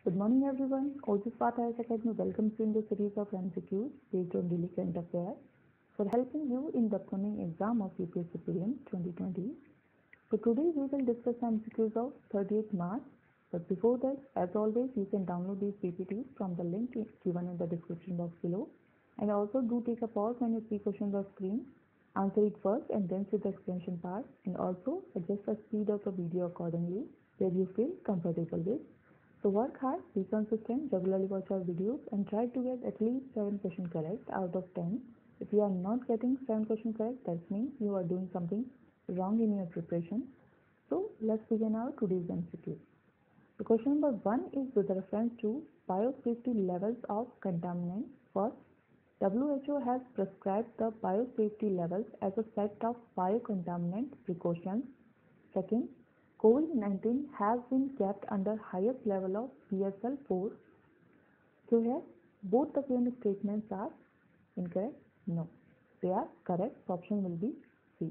Good morning everyone. Otis Path IAS Academy welcomes you in the series of MCQs based on daily current affairs for helping you in the upcoming exam of UPSC Prelims 2020. So today we will discuss MCQs of 30th March. But before that, as always, you can download these PPTs from the link given in the description box below. And also do take a pause when you see questions on screen. Answer it first and then see the explanation part. And also adjust the speed of the video accordingly where you feel comfortable with. So work hard, be consistent, regularly watch our videos and try to get at least 7 questions correct out of 10. If you are not getting 7 questions correct, that means you are doing something wrong in your preparation. So let's begin our today's MCQ. The question number 1 is with reference to biosafety levels of contaminants. First, WHO has prescribed the biosafety levels as a set of biocontaminant precautions. Second, COVID-19 has been kept under highest level of BSL-4. So here, both the given statements are incorrect. No, they are correct. Option will be C.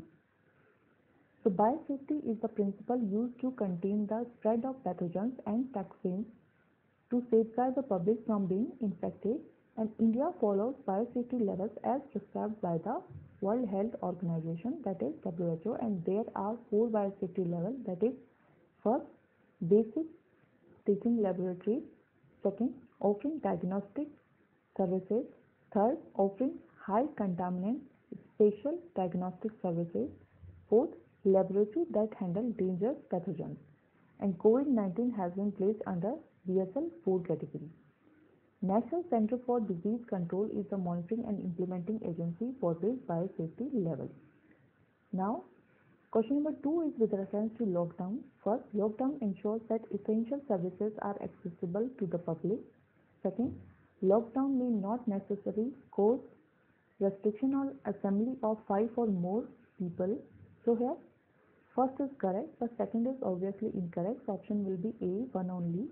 So biosafety is the principle used to contain the spread of pathogens and toxins to safeguard the public from being infected, and India follows biosafety levels as prescribed by the World Health Organization, that is WHO, and there are 4 biosafety levels, that is first, basic teaching laboratories; second, offering diagnostic services; third, offering high contaminant spatial diagnostic services; fourth, laboratory that handle dangerous pathogens, and COVID-19 has been placed under BSL-4 category. National Center for Disease Control is the monitoring and implementing agency for this biosafety level. Now, question number 2 is with reference to lockdown. First, lockdown ensures that essential services are accessible to the public. Second, lockdown may not necessarily cause restriction or assembly of 5 or more people. So here, first is correct, but second is obviously incorrect. So option will be A, 1 only.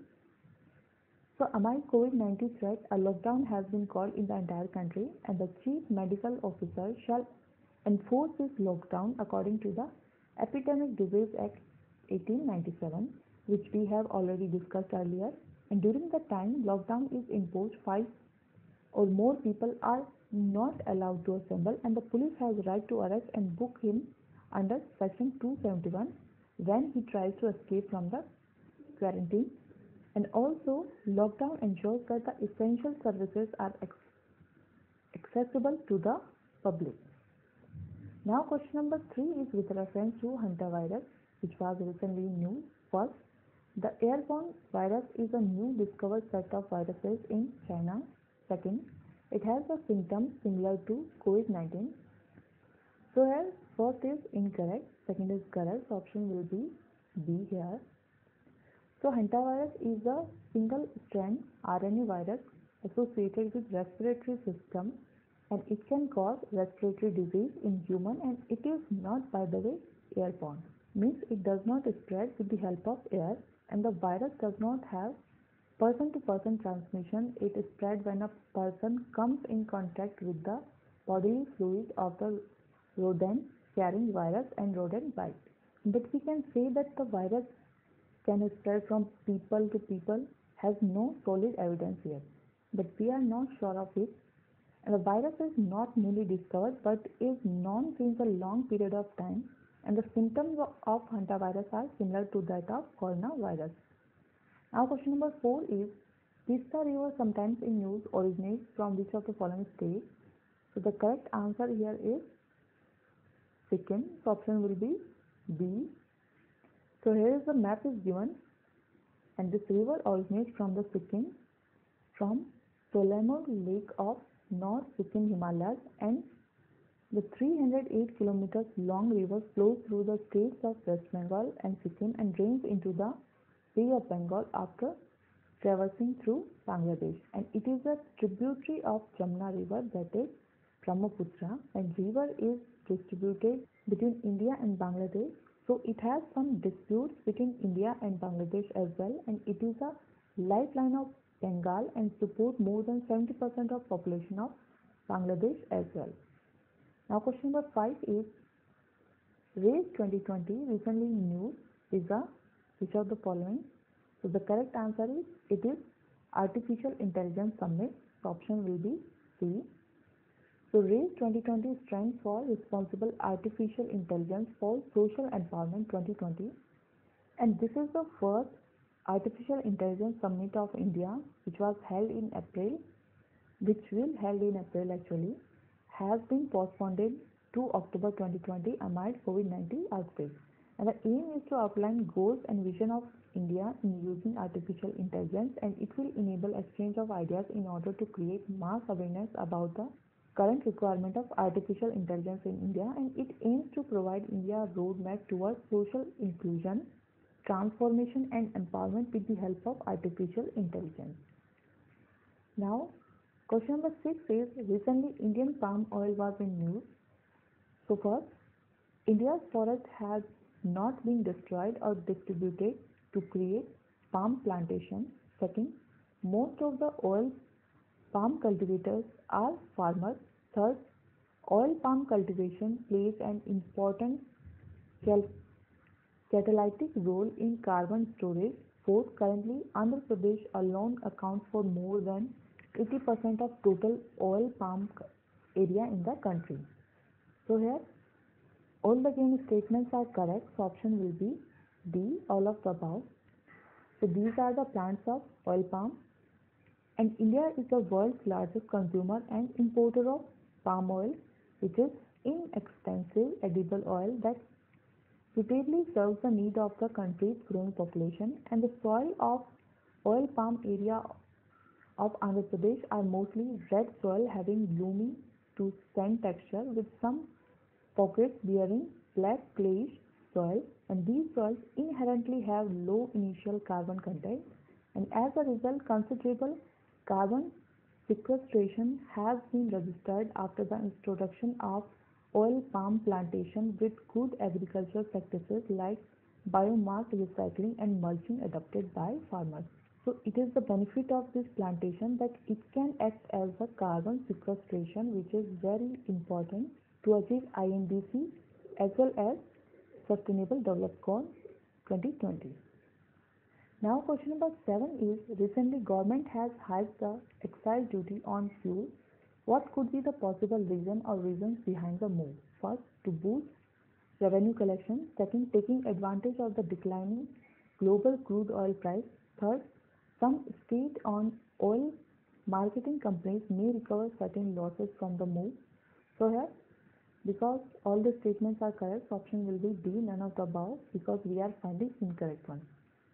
So amid COVID-19 threat, a lockdown has been called in the entire country, and the Chief Medical Officer shall enforce this lockdown according to the Epidemic Disease Act 1897, which we have already discussed earlier. And during the time lockdown is imposed, 5 or more people are not allowed to assemble, and the police has right to arrest and book him under Section 271 when he tries to escape from the quarantine. And also, lockdown ensures that the essential services are accessible to the public. Now, question number 3 is with reference to hantavirus, which was recently in news. First, the airborne virus is a new discovered set of viruses in China. Second, it has the symptoms similar to COVID-19. So here, first is incorrect, second is correct. So option will be B here. So hantavirus is a single-strand RNA virus associated with respiratory system, and it can cause respiratory disease in human, and it is not, by the way, airborne. Means it does not spread with the help of air, and the virus does not have person-to-person transmission. It is spread when a person comes in contact with the bodily fluid of the rodent carrying virus and rodent bite. But we can say that the virus can spread from people to people has no solid evidence yet, but we are not sure of it. And the virus is not newly discovered but is known since a long period of time, and the symptoms of hantavirus are similar to that of coronavirus. Now question number 4 is, Tista river sometimes in news originates from which of the following states? So the correct answer here is Sikkim. So option will be B. So here is the map is given, and this river originates from the Sikkim, from Solamur Lake of North Sikkim Himalayas, and the 308 kilometers long river flows through the states of West Bengal and Sikkim and drains into the Bay of Bengal after traversing through Bangladesh. And it is a tributary of Jamna river, that is Brahmaputra, and river is distributed between India and Bangladesh. So it has some disputes between India and Bangladesh as well, and it is a lifeline of Bengal and support more than 70% of population of Bangladesh as well. Now question number 5 is, Race 2020 recently in news is a which of the following? So the correct answer is it is Artificial Intelligence Summit. The option will be C. So RAISE 2020 stands for Responsible Artificial Intelligence for Social Empowerment 2020, and this is the first Artificial Intelligence Summit of India, which was held in April, actually, has been postponed to October 2020 amid COVID-19 outbreak. And the aim is to outline goals and vision of India in using artificial intelligence, and it will enable exchange of ideas in order to create mass awareness about the current requirement of artificial intelligence in India, and it aims to provide India a roadmap towards social inclusion, transformation and empowerment with the help of artificial intelligence. Now, question number 6 is, recently Indian palm oil was in news. So first, India's forest has not been destroyed or distributed to create palm plantation. Second, most of the oil palm cultivators are farmers. Third, oil palm cultivation plays an important catalytic role in carbon storage. Fourth, currently Andhra Pradesh alone accounts for more than 80% of total oil palm area in the country. So here, all the given statements are correct. So option will be D, all of the above. So these are the plants of oil palm, and India is the world's largest consumer and importer of palm oil, which is inexpensive edible oil that suitably serves the need of the country's growing population. And the soil of oil palm area of Andhra Pradesh are mostly red soil having gloomy to sand texture, with some pockets bearing black clayish soil, and these soils inherently have low initial carbon content, and as a result considerable carbon sequestration has been registered after the introduction of oil palm plantation with good agricultural practices like biomass recycling and mulching adopted by farmers. So it is the benefit of this plantation that it can act as a carbon sequestration, which is very important to achieve INDC as well as Sustainable Development Goal 2020. Now question number 7 is, recently government has hiked the excise duty on fuel. What could be the possible reason or reasons behind the move? First, to boost revenue collection. Second, taking advantage of the declining global crude oil price. Third, some state-owned oil marketing companies may recover certain losses from the move. So here, because all the statements are correct, option will be D, none of the above, because we are finding incorrect one.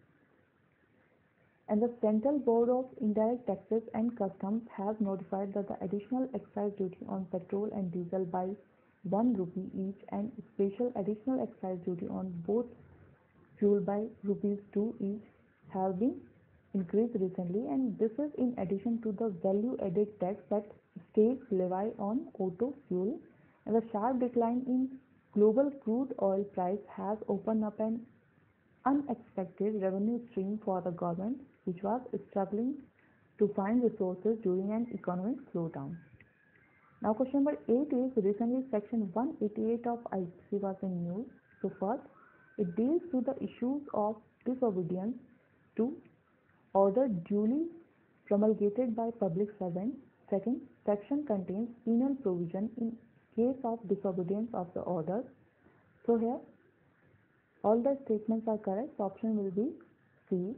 And the Central Board of Indirect Taxes and Customs has notified that the additional excise duty on petrol and diesel by 1 rupee each, and special additional excise duty on both fuel by rupees 2 each have been increased recently, and this is in addition to the value added tax that states levy on auto fuel. And the sharp decline in global crude oil price has opened up an unexpected revenue stream for the government, which was struggling to find resources during an economic slowdown. Now question number 8 is, recently section 188 of IPC was in news. So first, it deals with the issues of disobedience to order duly promulgated by public servants. Second, section contains penal provision in case of disobedience of the order. So here, all the statements are correct. So option will be C.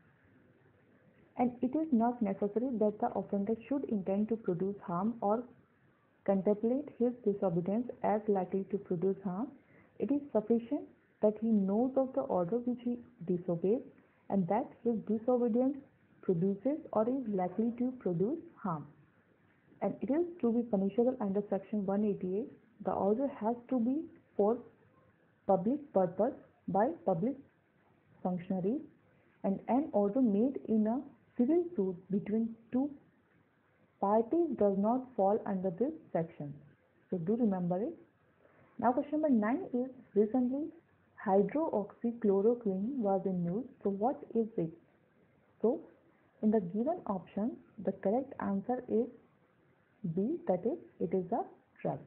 And it is not necessary that the offender should intend to produce harm or contemplate his disobedience as likely to produce harm. It is sufficient that he knows of the order which he disobeys, and that his disobedience produces or is likely to produce harm. And it is to be punishable under section 188. The order has to be for public purpose by public functionaries, and an order made in a civil suit between two parties does not fall under this section. So do remember it. Now question number 9 is, recently hydroxychloroquine was in news. So what is it? So in the given option, the correct answer is B, that is, it is a drug.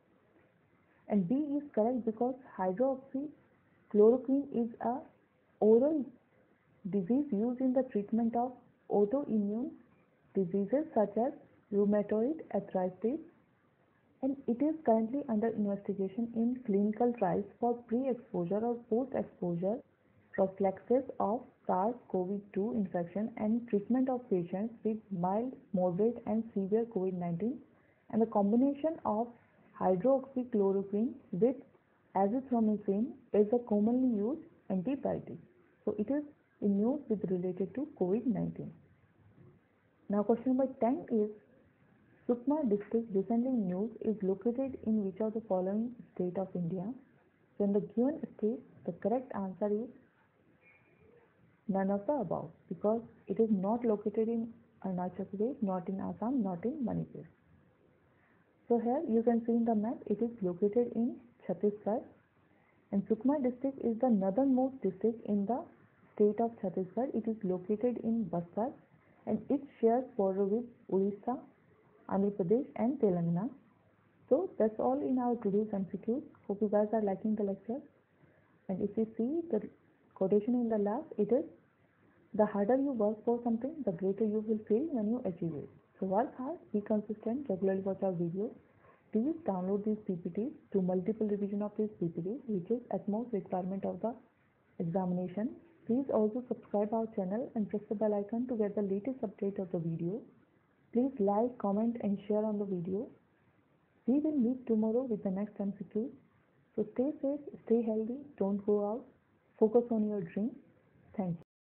And B is correct because hydroxychloroquine is a oral disease used in the treatment of autoimmune diseases such as rheumatoid arthritis, and it is currently under investigation in clinical trials for pre-exposure or post-exposure prophylaxis of SARS-CoV-2 infection and treatment of patients with mild, moderate, and severe COVID-19, and the combination of hydroxychloroquine with azithromycin is a commonly used antibiotic. So it is in news with related to COVID-19. Now question number 10 is Sukma district recently news is located in which of the following state of India? So in the given state, the correct answer is none of the above, because it is not located in Arunachal Pradesh, not in Assam, not in Manipur. So here you can see in the map, it is located in Chhattisgarh, and Sukma district is the northernmost district in the state of Chhattisgarh. It is located in Bastar, and it shares border with Odisha, Andhra Pradesh and Telangana. So that's all in our today's MCQ. Hope you guys are liking the lecture. And if you see the quotation in the last, it is the harder you work for something, the greater you will feel when you achieve it. So work hard, be consistent, regularly watch our videos. Please download these PPTs, do multiple revision of these PPTs, which is utmost requirement of the examination. Please also subscribe our channel and press the bell icon to get the latest update of the video. Please like, comment and share on the video. We will meet tomorrow with the next MCQ. So stay safe, stay healthy, don't go out, focus on your dream. Thank you.